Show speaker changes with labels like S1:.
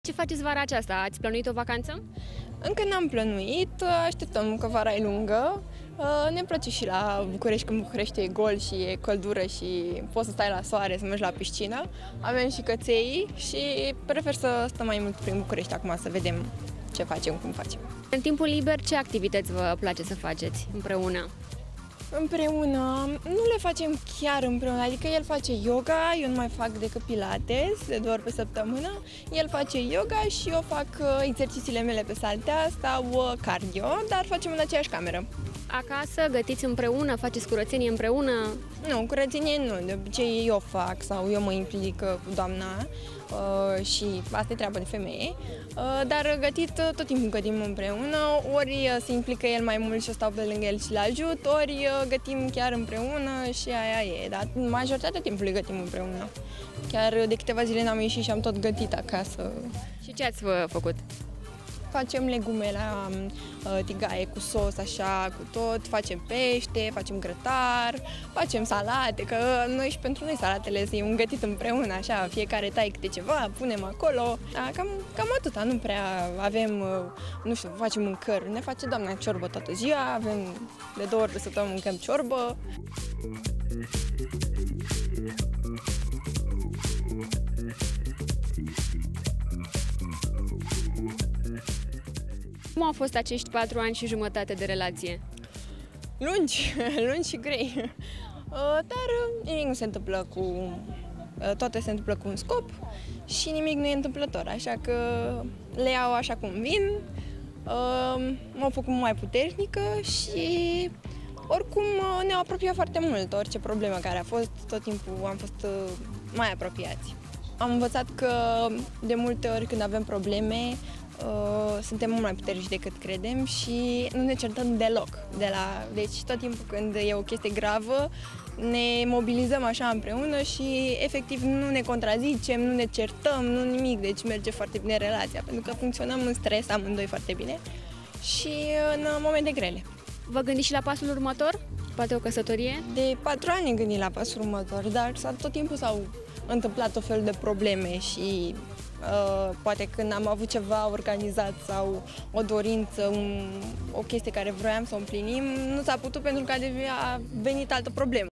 S1: Ce faceți vara aceasta? Ați plănuit o vacanță?
S2: Încă n-am plănuit, așteptăm că vara e lungă. Ne place și la București, când București e gol și e căldură și poți să stai la soare, să mergi la piscină. Avem și căței și prefer să stăm mai mult prin București acum, să vedem ce facem, cum facem.
S1: În timpul liber, ce activități vă place să faceți împreună?
S2: Împreună, nu le facem chiar împreună, adică el face yoga, eu nu mai fac decât pilates, de 2 ori pe săptămână. El face yoga și eu fac exercițiile mele pe saltea sau cardio, dar facem în aceeași cameră.
S1: Acasă gătiți împreună, faceți curățenie împreună?
S2: Nu, curățenie nu, de obicei eu fac sau eu mă implic cu doamna și asta e treaba de femeie, dar gătit tot timpul gătim împreună, ori se implică el mai mult și eu stau pe lângă el și le ajut, ori gătim chiar împreună și aia e, dar majoritatea timpului gătim împreună. Chiar de câteva zile n-am ieșit și am tot gătit acasă.
S1: Și ce ați făcut?
S2: Facem legume la tigaie cu sos, așa, cu tot, facem pește, facem grătar, facem salate, că noi și pentru noi salatele e un gătit împreună, așa, fiecare tai câte ceva, punem acolo. Cam atâta, nu prea avem, nu știu, facem mâncări, ne face doamna ciorbă toată ziua, avem de 2 ori pe săptămână mâncăm ciorbă.
S1: Cum au fost acești 4 ani și jumătate de relație?
S2: Lungi, lungi și grei, dar nimic nu se întâmplă toate se întâmplă cu un scop și nimic nu e întâmplător, așa că le iau așa cum vin, m-au făcut mai puternică și oricum ne-au apropiat foarte mult. Orice problemă care a fost, tot timpul am fost mai apropiați. Am învățat că de multe ori când avem probleme, suntem mult mai puternici decât credem și nu ne certăm deloc. Deci tot timpul când e o chestie gravă, ne mobilizăm așa împreună și efectiv nu ne contrazicem, nu ne certăm, nu nimic, deci merge foarte bine relația, pentru că funcționăm în stres amândoi foarte bine și în momente grele.
S1: Vă gândiți și la pasul următor? Poate o căsătorie?
S2: De 4 ani ne gândim la pasul următor, dar tot timpul s-au întâmplat tot felul de probleme și poate când am avut ceva organizat sau o dorință, o chestie care vroiam să o împlinim, nu s-a putut pentru că a venit altă problemă.